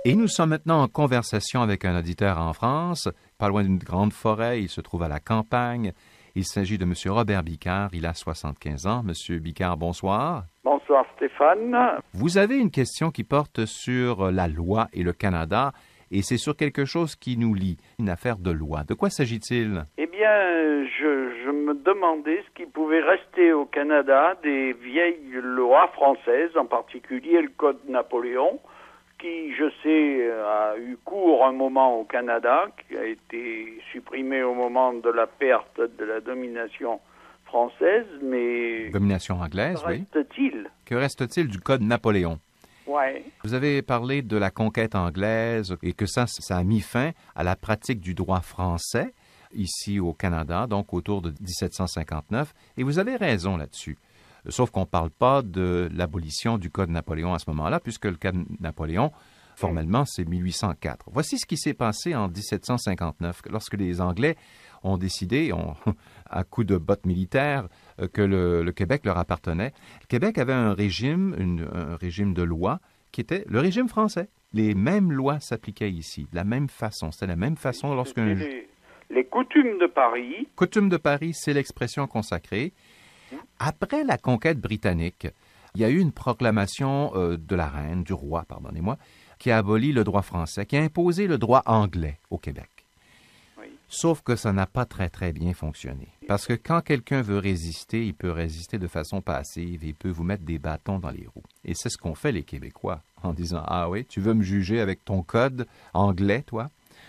Et nous sommes maintenant en conversation avec un auditeur en France, pas loin d'une grande forêt, il se trouve à la campagne. Il s'agit de M. Robert Bicard, il a 75 ans. M. Bicard, bonsoir. Bonsoir Stéphane. Vous avez une question qui porte sur la loi et le Canada, et c'est sur quelque chose qui nous lie, une affaire de loi. De quoi s'agit-il? Eh bien, je me demandais ce qui pouvait rester au Canada des vieilles lois françaises, en particulier le Code Napoléon, qui, je sais, a eu cours un moment au Canada, qui a été supprimé au moment de la perte de la domination française, mais... Domination anglaise, oui. Que reste-t-il? Que reste-t-il du Code Napoléon? Ouais. Vous avez parlé de la conquête anglaise et que ça a mis fin à la pratique du droit français ici au Canada, donc autour de 1759, et vous avez raison là-dessus. Sauf qu'on ne parle pas de l'abolition du Code Napoléon à ce moment-là, puisque le Code Napoléon, formellement, c'est 1804. Voici ce qui s'est passé en 1759, lorsque les Anglais ont décidé, à coup de bottes militaires, que le Québec leur appartenait. Le Québec avait un régime de loi qui était le régime français. Les mêmes lois s'appliquaient ici, de la même façon. C'était la même façon lorsqu'un... Les coutumes de Paris. Coutumes de Paris, c'est l'expression consacrée. Après la conquête britannique, il y a eu une proclamation de la reine, du roi, pardonnez-moi, qui a aboli le droit français, qui a imposé le droit anglais au Québec. Oui. Sauf que ça n'a pas très, très bien fonctionné. Parce que quand quelqu'un veut résister, il peut résister de façon passive et il peut vous mettre des bâtons dans les roues. Et c'est ce qu'ont fait les Québécois en disant « Ah oui, tu veux me juger avec ton code anglais, toi? »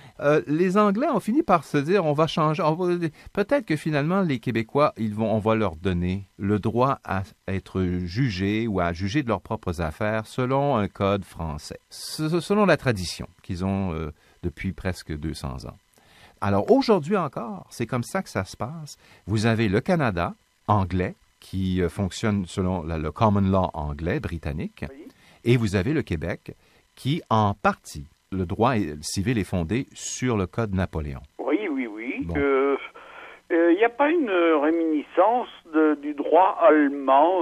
Les Anglais ont fini par se dire, on va changer. Peut-être que finalement, les Québécois, on va leur donner le droit à être jugés ou à juger de leurs propres affaires selon un code français, selon la tradition qu'ils ont depuis presque 200 ans. Alors aujourd'hui encore, c'est comme ça que ça se passe. Vous avez le Canada anglais qui fonctionne selon le common law anglais, britannique, Oui. et vous avez le Québec qui, en partie, le droit civil est fondé sur le Code Napoléon. Oui. Bon. Il n'y a pas une réminiscence du droit allemand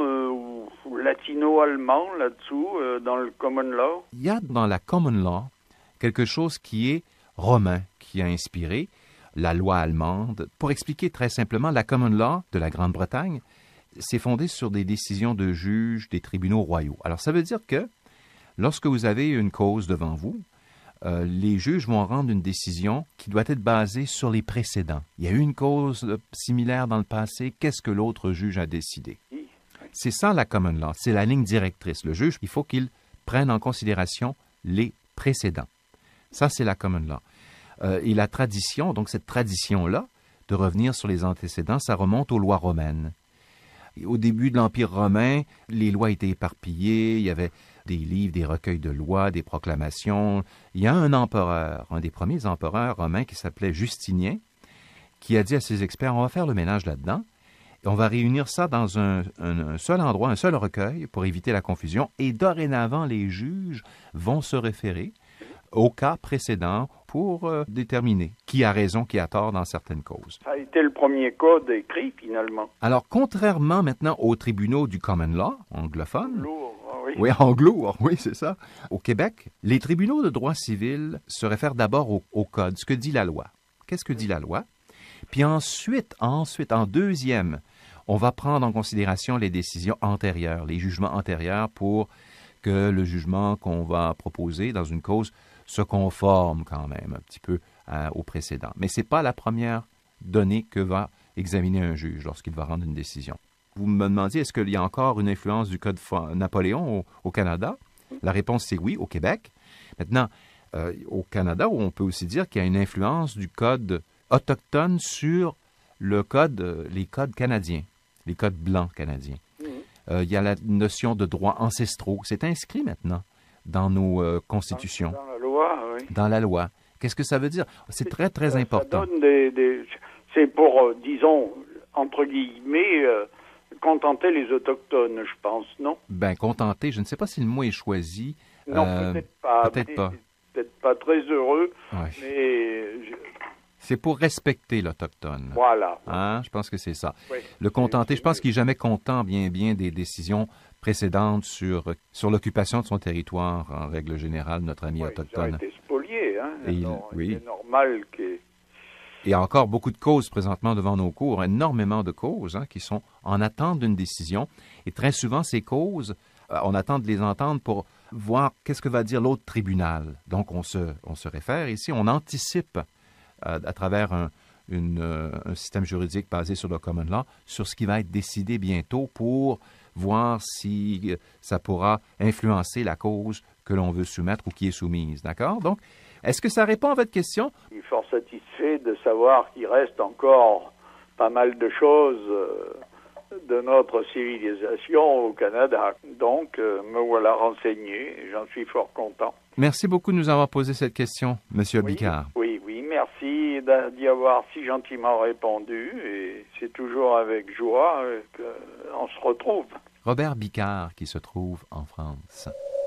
ou latino-allemand là-dessous, dans le common law? Il y a dans la common law quelque chose qui est romain, qui a inspiré la loi allemande. Pour expliquer très simplement, la common law de la Grande-Bretagne, c'est fondé sur des décisions de juges des tribunaux royaux. Alors, ça veut dire que lorsque vous avez une cause devant vous, les juges vont rendre une décision qui doit être basée sur les précédents. Il y a eu une cause similaire dans le passé, qu'est-ce que l'autre juge a décidé? C'est ça la common law, c'est la ligne directrice. Le juge, il faut qu'il prenne en considération les précédents. Ça, c'est la common law. Et la tradition, donc cette tradition-là, de revenir sur les antécédents, ça remonte aux lois romaines. Au début de l'Empire romain, les lois étaient éparpillées, il y avait des livres, des recueils de lois, des proclamations. Il y a un empereur, un des premiers empereurs romains qui s'appelait Justinien, qui a dit à ses experts, on va faire le ménage là-dedans, et on va réunir ça dans un seul endroit, un seul recueil pour éviter la confusion, et dorénavant, les juges vont se référer au cas précédent pour déterminer qui a raison, qui a tort dans certaines causes. Ça a été le premier code écrit, finalement. Alors, contrairement maintenant aux tribunaux du common law anglophone, Lourd, oui. oui, anglo, oui, c'est ça. Au Québec, les tribunaux de droit civil se réfèrent d'abord au code, ce que dit la loi. Qu'est-ce que dit la loi? Puis ensuite, en deuxième, on va prendre en considération les décisions antérieures, les jugements antérieurs pour que le jugement qu'on va proposer dans une cause se conforme quand même un petit peu au précédent. Mais ce n'est pas la première donnée que va examiner un juge lorsqu'il va rendre une décision. Vous me demandiez, est-ce qu'il y a encore une influence du Code Napoléon au Canada? La réponse, c'est oui, au Québec. Maintenant, au Canada, on peut aussi dire qu'il y a une influence du Code autochtone sur les codes canadiens, les codes blancs canadiens. Il y a la notion de droits ancestraux. C'est inscrit maintenant dans nos constitutions. Dans la loi, oui. Dans la loi. Qu'est-ce que ça veut dire? C'est très, très important. Ça donne c'est pour, disons, entre guillemets, contenter les Autochtones, je pense, non? Ben, contenter, je ne sais pas si le mot est choisi. Non, peut-être pas. Peut-être pas. Peut-être pas très heureux, Ouais. mais... C'est pour respecter l'Autochtone. Voilà. Hein? Je pense que c'est ça. Oui. Le contenter, je pense qu'il n'est jamais content bien des décisions précédentes sur l'occupation de son territoire, en règle générale, notre ami autochtone. Ils ont été spoliés. Hein? Et Il est normal que... Il y a encore beaucoup de causes présentement devant nos cours, énormément de causes qui sont en attente d'une décision. Et très souvent, ces causes, on attend de les entendre pour voir qu'est-ce que va dire l'autre tribunal. Donc, on se réfère ici, on anticipe à travers un système juridique basé sur le common law, sur ce qui va être décidé bientôt pour voir si ça pourra influencer la cause que l'on veut soumettre ou qui est soumise. D'accord? Donc, est-ce que ça répond à votre question? Je suis fort satisfait de savoir qu'il reste encore pas mal de choses de notre civilisation au Canada. Donc, me voilà renseigné et j'en suis fort content. Merci beaucoup de nous avoir posé cette question, M. Bicard. Oui, merci d'y avoir si gentiment répondu et c'est toujours avec joie qu'on se retrouve. Robert Bicard, qui se trouve en France.